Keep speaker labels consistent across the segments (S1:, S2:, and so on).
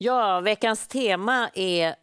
S1: Ja, veckans tema är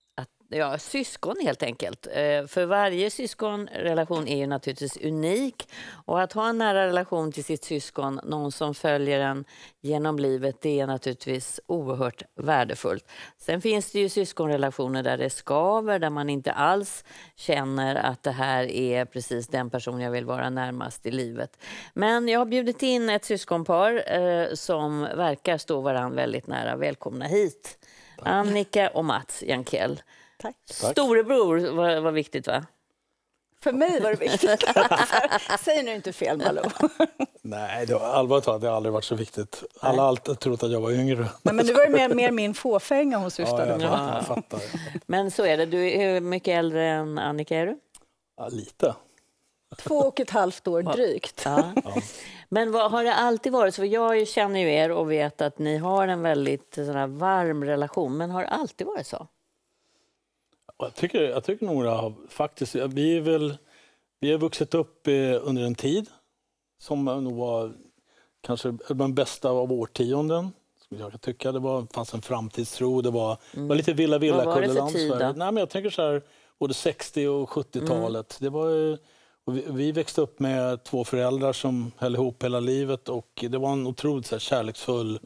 S1: syskon helt enkelt. För varje syskonrelation är ju naturligtvis unik. Och att ha en nära relation till sitt syskon, någon som följer en genom livet, det är naturligtvis oerhört värdefullt. Sen finns det ju syskonrelationer där det skaver, där man inte alls känner att det här är precis den person jag vill vara närmast i livet. Men jag har bjudit in ett syskonpar som verkar stå varandra väldigt nära. Välkomna hit. Tack. Annika och Mats Jankell.
S2: Tack.
S1: Storebror var viktigt, va?
S2: För mig var det viktigt. Säg nu inte fel, Malou.
S3: Nej, det var allvarligt talat, det har aldrig varit så viktigt. Alla har alltid trott att jag var yngre.
S2: Nej, men det var ju mer min fåfänga hon syftade på.
S3: Jag fattar.
S1: Men så är det. Hur mycket äldre än Annika är du?
S3: Ja, lite.
S2: 2,5 år drygt.
S1: Ja. Men har det alltid varit så? För jag känner ju er och vet att ni har en väldigt sån här varm relation. Men har det alltid varit så?
S3: Jag tycker nog att faktiskt, vi har vuxit upp under en tid som nog var kanske den bästa av årtionden. Jag tycker det fanns en framtidstro, det var lite villa
S1: Vad var det för tid då?
S3: Nej, men jag tänker så här, både 60- och 70-talet. Det var, och vi växte upp med 2 föräldrar som höll ihop hela livet och det var en otroligt så här, kärleksfull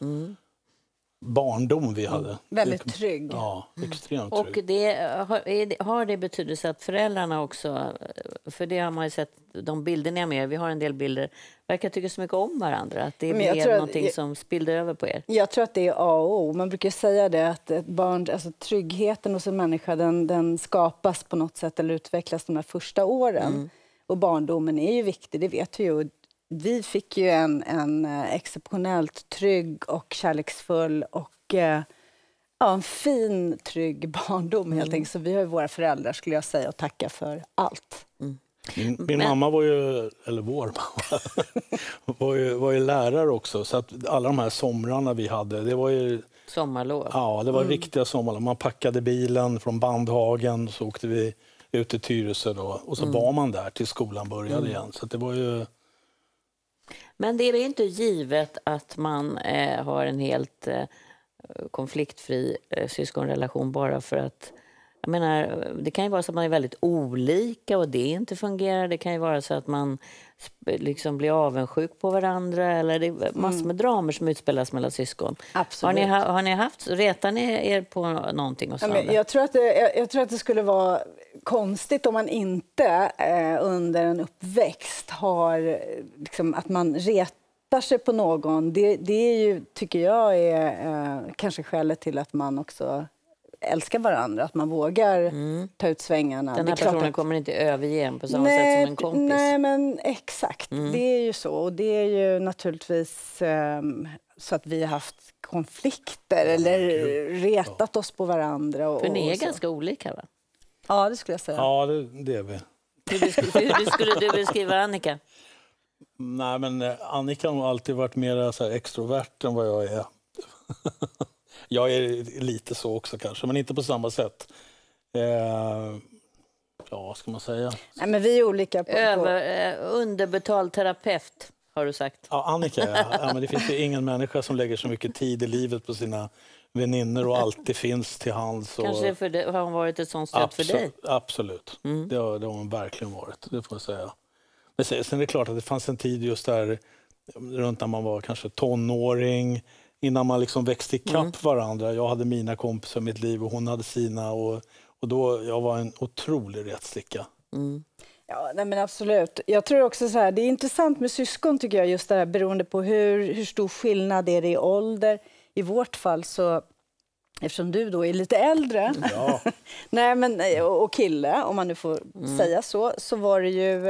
S3: barndom vi hade.
S2: Väldigt trygg.
S3: Ja, extremt
S1: och
S3: trygg.
S1: Har det betydelse att föräldrarna också, för det har man ju sett, de bilderna med, vi har en del bilder, verkar tycka så mycket om varandra, att det blev någonting som spillde över på er. Jag
S2: tror att det är A och O. Man brukar säga det att ett barn, alltså tryggheten hos en människa, den skapas på något sätt eller utvecklas de här första åren. Och barndomen är ju viktig, det vet vi ju. Vi fick ju en exceptionellt trygg och kärleksfull och en fin, trygg barndom helt enkelt. Så vi har ju våra föräldrar, skulle jag säga, och tacka för allt.
S3: Min mamma var ju, eller vår mamma, var ju lärare också. Så att alla de här somrarna vi hade, det var ju...
S1: Sommarlov.
S3: Ja, det var riktiga sommarlov. Man packade bilen från Bandhagen, så åkte vi ut till Tyresö då. Och så var man där till skolan började igen. Så att det var ju...
S1: Men det är inte givet att man har en helt konfliktfri syskonrelation bara för att... Jag menar, det kan ju vara så att man är väldigt olika och det inte fungerar. Det kan ju vara så att man liksom blir avundsjuk på varandra. Eller det är massor med dramer som utspelas mellan syskon.
S2: Absolut.
S1: Har ni haft, retar ni er på någonting? Och
S2: jag tror att det skulle vara konstigt om man inte under en uppväxt har liksom, att man retar sig på någon. Det är ju, tycker jag, är kanske skälet till att man också älskar varandra, att man vågar ta ut svängarna.
S1: Den här personen kommer inte överge en på samma sätt som en kompis.
S2: Nej, men exakt. Det är ju så. Och det är ju naturligtvis så att vi har haft konflikter eller retat oss på varandra.
S1: För ni är ganska olika, va?
S2: Ja, det skulle jag säga.
S3: Ja, det är vi.
S1: Hur skulle du beskriva Annika?
S3: Nej, men Annika har alltid varit mer så här extrovert än vad jag är. Jag är lite så också kanske, men inte på samma sätt. Ja, ska man säga.
S2: Nej, men vi är olika.
S1: Underbetald terapeut, har du sagt.
S3: Ja, Annika, ja, men det finns ju ingen människa som lägger så mycket tid i livet på sina väninnor och alltid finns till hands.
S1: Kanske har hon varit ett sånt stöd för dig?
S3: Absolut, det har hon verkligen varit, det får jag säga. Men sen är det klart att det fanns en tid just där runt när man var kanske tonåring, innan man liksom växte ikapp varandra. Jag hade mina kompisar i mitt liv och hon hade sina. Och då, jag var en otrolig rättsticka.
S2: Ja, nej, men absolut. Jag tror också så här, det är intressant med syskon tycker jag, just det här beroende på hur stor skillnad är det i ålder. I vårt fall så, eftersom du då är lite äldre, nej, men, och kille, om man nu får säga så var det ju...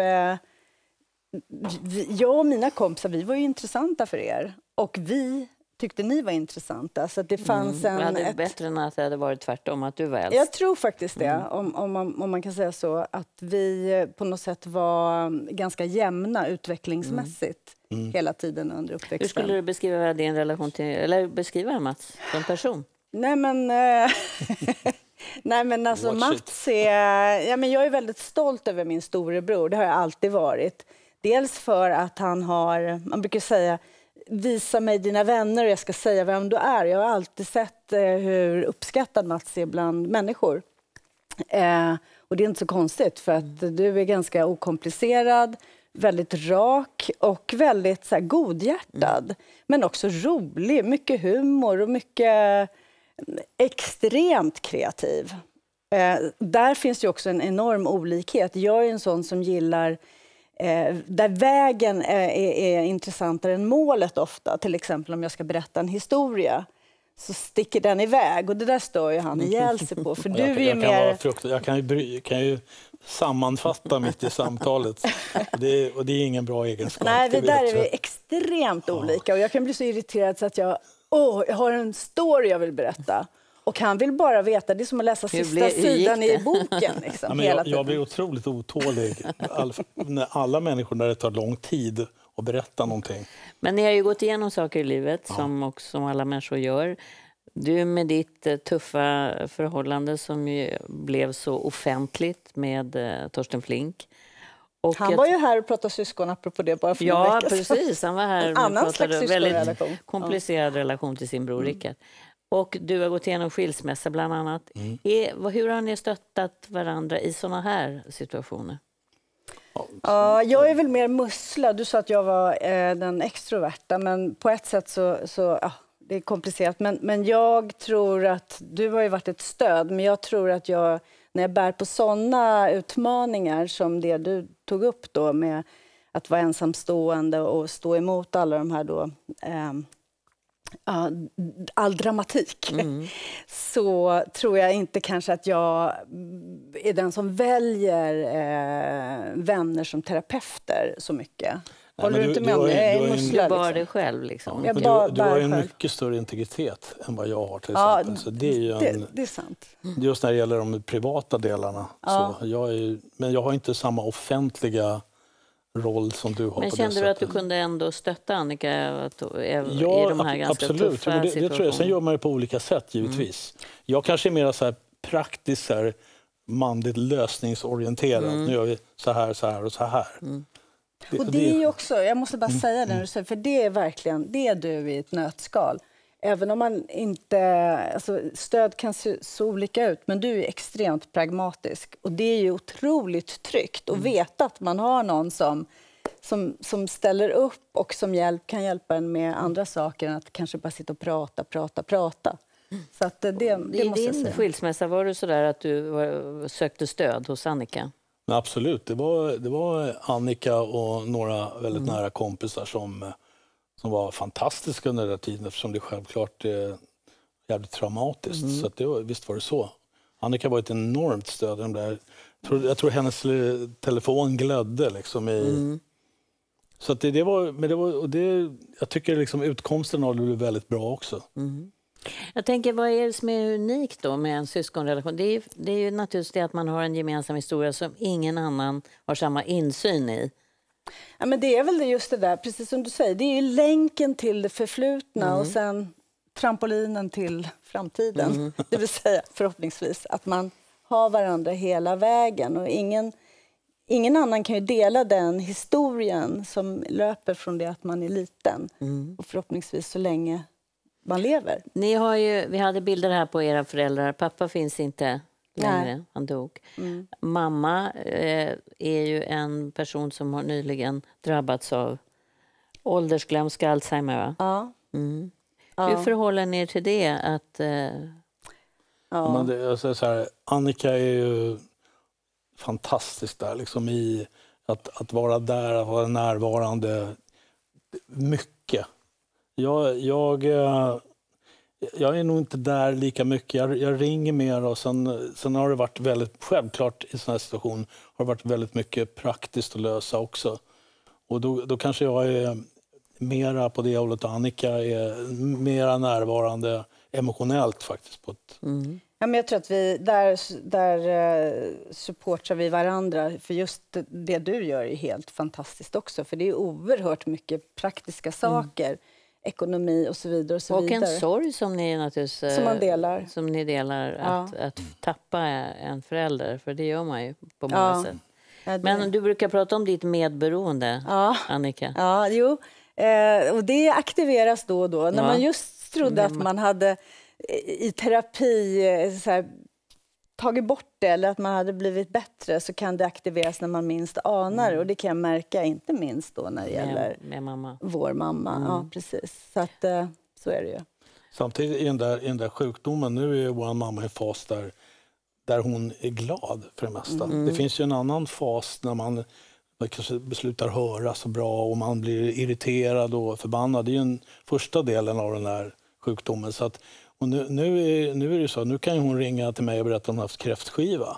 S2: jag och mina kompisar, vi var ju intressanta för er. Och vi tyckte ni var intressanta. Så att det fanns
S1: bättre än att det hade varit tvärtom, att du var äldst.
S2: Jag tror faktiskt det, om man kan säga så. Att vi på något sätt var ganska jämna utvecklingsmässigt hela tiden under uppväxten.
S1: Hur skulle du beskriva din relation till, eller beskriva Mats som person?
S2: Nej, men alltså Mats är... Ja, men jag är väldigt stolt över min storebror, det har jag alltid varit. Dels för att han har, man brukar säga, visa mig dina vänner och jag ska säga vem du är. Jag har alltid sett hur uppskattad Mats är bland människor. Och det är inte så konstigt för att du är ganska okomplicerad, väldigt rak och väldigt så här, godhjärtad. Men också rolig, mycket humor och mycket extremt kreativ. Där finns ju också en enorm olikhet. Jag är en sån som gillar där vägen är intressantare än målet ofta. Till exempel om jag ska berätta en historia så sticker den iväg. Och det där står ju han ihjäl sig på. För du är ju mer...
S3: Jag kan ju sammanfatta mitt i samtalet. Och det är ingen bra egenskap.
S2: Nej, det där är vi extremt olika. Och jag kan bli så irriterad så att jag har en story jag vill berätta. Och han vill bara veta, det är som att läsa sista sidan i boken. Liksom,
S3: jag blir otroligt otålig. När alla människor när det tar lång tid att berätta någonting.
S1: Men ni har ju gått igenom saker i livet som alla människor gör. Du med ditt tuffa förhållande som ju blev så offentligt med Torsten Flink. Och
S2: han var ju här och pratade syskon apropå det bara för en vecka sedan.
S1: Precis. Han var här och pratade en väldigt komplicerad relation till sin bror Rickard. Och du har gått igenom skilsmässa bland annat. Hur har ni stöttat varandra i såna här situationer?
S2: Ja, jag är väl mer mussla. Du sa att jag var den extroverta, men på ett sätt så det är komplicerat. Men jag tror att du har ju varit ett stöd, men jag tror att när jag bär på såna utmaningar som det du tog upp då med att vara ensamstående och stå emot alla de här då all dramatik, så tror jag inte kanske att jag är den som väljer vänner som terapeuter så mycket. Håller du inte med om det?
S1: Du bar dig själv liksom.
S3: Du har ju en mycket större integritet än vad jag har till exempel. Så det är ju
S2: det är sant.
S3: Just när det gäller de privata delarna. Så men jag har inte samma offentliga roll som du har.
S1: Men
S3: på
S1: kände
S3: det
S1: du att
S3: sättet.
S1: du kunde ändå stötta Annika i de här ganska
S3: absolut.
S1: tuffa
S3: Det
S1: situationerna?
S3: tror jag. Sen gör man det på olika sätt givetvis. Jag kanske är mer så här praktiskt så här, manligt lösningsorienterad. Nu gör vi så här och så här.
S2: Och det är ju också, jag måste bara säga det, för det är verkligen, det är du i ett nötskal. Även om man inte, alltså stöd kan se så olika ut, men du är extremt pragmatisk. Och det är ju otroligt tryggt att veta att man har någon som ställer upp och som kan hjälpa en med andra saker än att kanske bara sitta och prata. Så att det måste jag säga.
S1: I din skilsmässa var det så där att du sökte stöd hos Annika?
S3: Men absolut, det var Annika och några väldigt nära kompisar som var fantastiska under den tiden eftersom det självklart är jävligt traumatiskt. Så att visst var det så. Annika var ett enormt stöd. Jag tror hennes telefon glödde liksom så att jag tycker liksom utkomsten av det blev väldigt bra också.
S1: Jag tänker, vad är det som är unikt då med en syskonrelation? Det är ju naturligtvis det att man har en gemensam historia som ingen annan har samma insyn i.
S2: Ja, men det är väl just det där, precis som du säger. Det är ju länken till det förflutna och sen trampolinen till framtiden. Det vill säga förhoppningsvis att man har varandra hela vägen. Och ingen annan kan ju dela den historien som löper från det att man är liten. Och förhoppningsvis så länge man lever.
S1: Vi hade bilder här på era föräldrar. Pappa finns inte längre, han dog. Mamma är ju en person som har nyligen drabbats av åldersglömska, Alzheimer, va?
S2: Ja.
S1: Hur förhåller ni er till det?
S3: Men så här, Annika är ju fantastisk där liksom i att vara där, att vara närvarande mycket. Jag är nog inte där lika mycket. Jag ringer mer och sen har det varit väldigt, självklart i sån här situation har det varit väldigt mycket praktiskt att lösa också. Och då kanske jag är mera på det hållet och Annika är mera närvarande emotionellt faktiskt.
S2: Ja, men jag tror att vi där supportar vi varandra, för just det du gör är helt fantastiskt också, för det är oerhört mycket praktiska saker. Ekonomi och så vidare och så vidare.
S1: Och en sorg som ni naturligtvis
S2: som ni delar
S1: att tappa en förälder, för det gör man ju på många sätt. Men du brukar prata om ditt medberoende, Annika.
S2: Ja, jo. Och det aktiveras då och då. När man just trodde att man hade i terapi så här, tagit bort det eller att man hade blivit bättre, så kan det aktiveras när man minst anar. Och det kan jag märka inte minst då när det gäller
S1: med mamma.
S2: Vår mamma. Ja, precis. Så att så är det ju.
S3: Samtidigt i den där sjukdomen, nu är vår mamma i en fas där hon är glad för det mesta. Det finns ju en annan fas när man kanske beslutar höra så bra och man blir irriterad och förbannad. Det är ju den första delen av den här sjukdomen. Så att, och nu är det så, nu kan hon ringa till mig och berätta att hon har haft kräftskiva.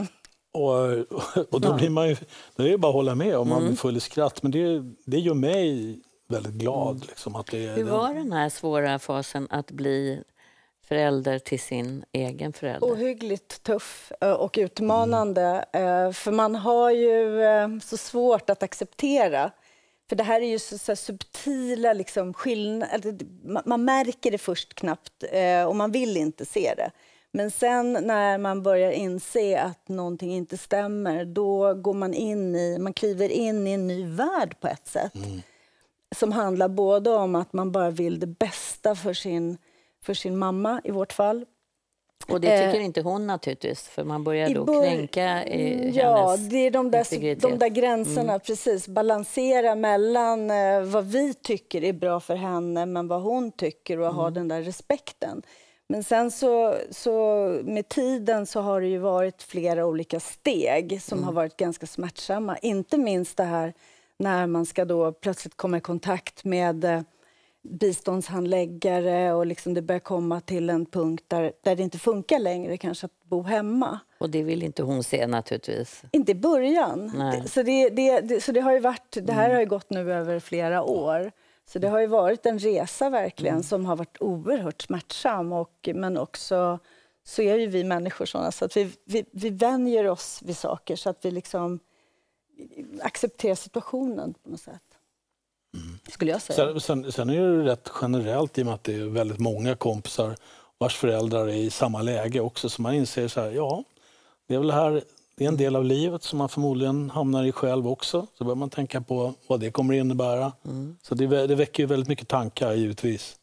S3: Och då blir man ju, då är det bara att hålla med om man blir full i skratt. Men det gör mig väldigt glad. Liksom, att det är
S1: Hur var den här svåra fasen att bli förälder till sin egen förälder?
S2: Ohyggligt tuff och utmanande. För man har ju så svårt att acceptera. För det här är ju så subtila liksom, skillnader. Man märker det först knappt och man vill inte se det. Men sen när man börjar inse att någonting inte stämmer, då går man kliver in i en ny värld på ett sätt. Som handlar både om att man bara vill det bästa för sin mamma i vårt fall.
S1: Och det tycker inte hon naturligtvis, för man börjar då kränka hennes
S2: det är de där gränserna, precis. Balansera mellan vad vi tycker är bra för henne, men vad hon tycker, och ha den där respekten. Men sen så med tiden så har det ju varit flera olika steg som har varit ganska smärtsamma. Inte minst det här när man ska då plötsligt komma i kontakt med biståndshandläggare och liksom det börjar komma till en punkt där det inte funkar längre kanske att bo hemma.
S1: Och det vill inte hon se naturligtvis.
S2: Inte i början. Så det har ju varit, det här har ju gått nu över flera år. Så det har ju varit en resa verkligen som har varit oerhört smärtsam. Men också så är ju vi människor sådana så att vi vänjer oss vid saker så att vi liksom accepterar situationen på något sätt. Skulle jag säga.
S3: Sen är det rätt generellt i och med att det är väldigt många kompisar vars föräldrar är i samma läge också. Så man inser så här, det är väl det är en del av livet som man förmodligen hamnar i själv också. Så börjar man tänka på vad det kommer att innebära. Så det väcker ju väldigt mycket tankar givetvis.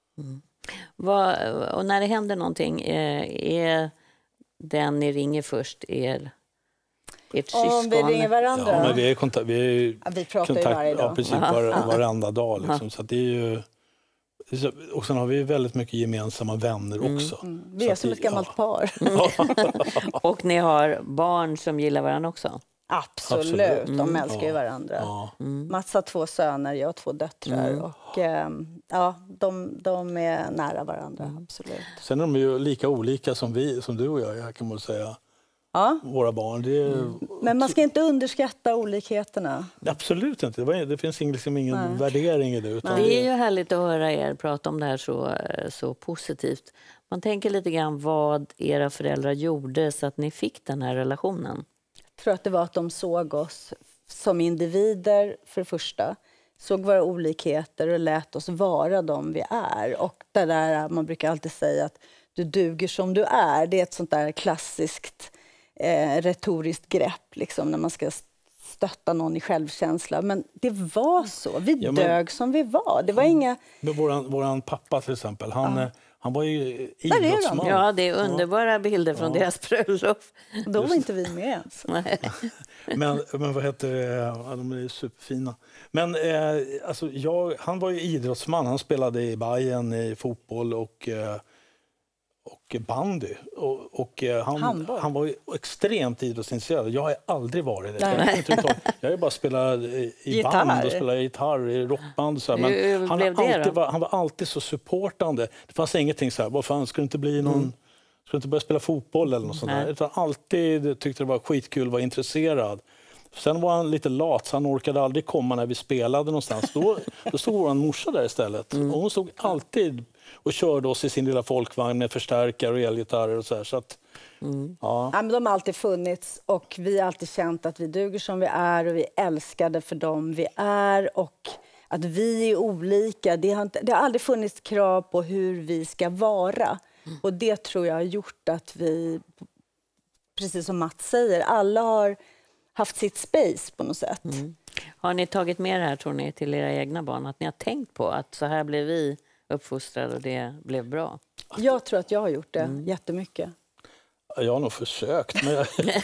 S1: Och när det händer någonting, är den ni ringer först ert syskon?
S2: Om vi ringer varandra?
S3: Ja, men vi pratar
S2: kontakt, ju varje dag.
S3: Ja, precis, varenda dag. Liksom. Så att det är ju, och sen har vi väldigt mycket gemensamma vänner också.
S2: Vi är som ett gammalt par.
S1: Och ni har barn som gillar varandra också?
S2: Absolut. De älskar ju varandra. Mats har 2 söner, jag har 2 döttrar. Och de är nära varandra, absolut.
S3: Sen är de ju lika olika som du och jag kan man säga. Våra barn.
S2: Men man ska inte underskatta olikheterna.
S3: Absolut inte. Det finns ingen värdering i det. Utan
S1: det är ju härligt att höra er prata om det här så positivt. Man tänker lite grann vad era föräldrar gjorde så att ni fick den här relationen.
S2: Jag tror att det var att de såg oss som individer för det första. Såg våra olikheter och lät oss vara de vi är. Och det där, man brukar alltid säga att du duger som du är. Det är ett sånt där klassiskt retoriskt grepp liksom, när man ska stötta någon i självkänsla. Men det var så. Vi dög som vi var. Det var inga...
S3: Men våran pappa till exempel, han var ju idrottsman.
S1: Ja, det är underbara bilder från deras bröllop.
S2: Då var inte vi med ens.
S3: men vad heter det? De är superfina. Men alltså, han var ju idrottsman. Han spelade i Bayern i fotboll och bandy. Han var ju extremt idrottsintresserad. Jag har aldrig varit det. Jag har bara spelat i band och spelat gitarr i rockband. Och så här. Men han var alltid så supportande. Det fanns ingenting så här, vad fan, ska du inte börja spela fotboll eller något sånt där? Utan alltid tyckte det var skitkul att vara intresserad. Sen var han lite lat, så han orkade aldrig komma när vi spelade någonstans. Då stod vår morsa där istället. Och hon stod alltid och körde oss i sin lilla folkvagn med förstärkare och elgitarrer och så här. Så att,
S2: men de har alltid funnits och vi har alltid känt att vi duger som vi är och vi älskade för dem vi är och att vi är olika. Det har aldrig funnits krav på hur vi ska vara. Och det tror jag har gjort att vi, precis som Mats säger, alla har haft sitt space på något sätt.
S1: Har ni tagit med det här, tror ni, till era egna barn? Att ni har tänkt på att så här blev vi uppfostrade och det blev bra?
S2: Jag tror att jag har gjort det jättemycket.
S3: Jag har nog försökt. Men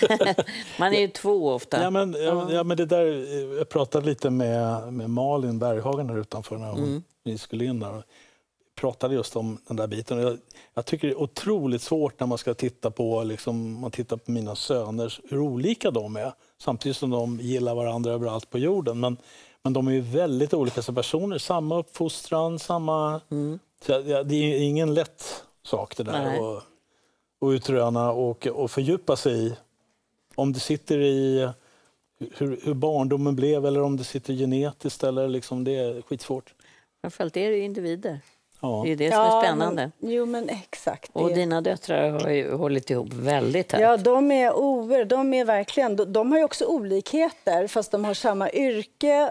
S1: Man är ju två ofta.
S3: Ja, men det där, jag pratade lite med Malin Berghagen här utanför när vi skulle in där. Pratade just om den där biten. Jag tycker det är otroligt svårt när man ska titta på, liksom, man tittar på mina söner, hur olika de är. Samtidigt som de gillar varandra överallt på jorden. Men de är ju väldigt olika som personer. Samma uppfostran, samma... Så det är ingen lätt sak det där. Och utröna och fördjupa sig i. Om det sitter i hur barndomen blev eller om det sitter genetiskt. Eller liksom, det är skitsvårt.
S1: Framförallt är det ju individer.
S3: Ja.
S1: Det är det som är spännande.
S2: Men exakt.
S1: Och dina döttrar har ju hållit ihop väldigt tätt.
S2: Ja, de är verkligen... De har ju också olikheter, fast de har samma yrke.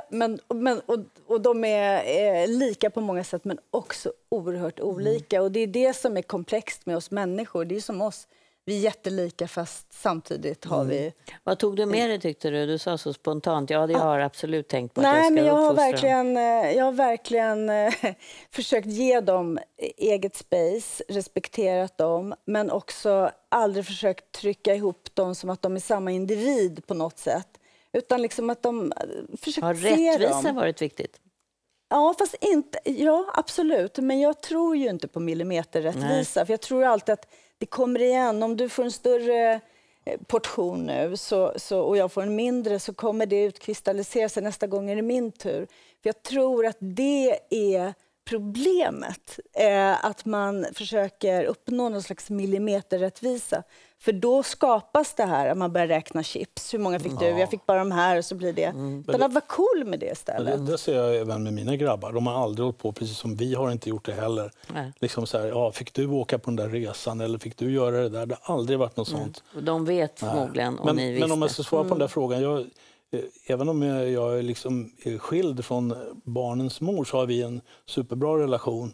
S2: Och de är lika på många sätt, men också oerhört olika. Och det är det som är komplext med oss människor. Det är som oss. Vi är jättelika, fast samtidigt har vi...
S1: Vad tog du med dig, tyckte du? Du sa så spontant. Ja, jag har absolut tänkt på att
S2: Nej,
S1: jag ska
S2: men
S1: uppfostra.
S2: jag har verkligen försökt ge dem eget space, respekterat dem, men också aldrig försökt trycka ihop dem som att de är samma individ på något sätt. Utan liksom att de försökt
S1: har
S2: se dem.
S1: Har rättvisa varit viktigt?
S2: Ja, fast inte... Ja, absolut. Men jag tror ju inte på millimeterrättvisa. För jag tror alltid att det kommer igen. Om du får en större portion nu och jag får en mindre, så kommer det utkristallisera sig nästa gång är det min tur. För jag tror att det är problemet. Att man försöker uppnå någon slags millimeterrättvisa. För då skapas det här att man börjar räkna chips. Hur många fick du? Jag fick bara de här och så blir det. Men att vara cool med det istället.
S3: Det ser jag även med mina grabbar. De har aldrig hållit på, precis som vi har inte gjort det heller. Liksom så här, fick du åka på den där resan eller fick du göra det där? Det har aldrig varit något sånt.
S1: De vet förmodligen om ni visste.
S3: Men om jag ska svara på den där frågan. Även om jag liksom är skild från barnens mor, så har vi en superbra relation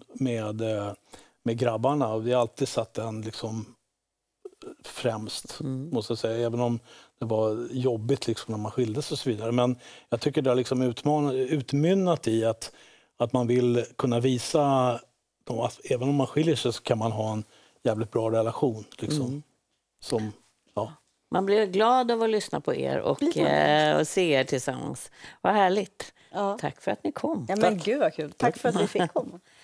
S3: med grabbarna. Och vi har alltid satt den liksom främst, måste jag säga. Även om det var jobbigt liksom när man skildes och så vidare. Men jag tycker det har liksom utmynnat i att man vill kunna visa dem att även om man skiljer sig så kan man ha en jävligt bra relation. Liksom, som, ja.
S1: Man blir glad av att lyssna på er och se er tillsammans. Vad härligt. Ja. Tack för att ni kom.
S2: Ja, men gud vad kul. Tack för att vi fick komma.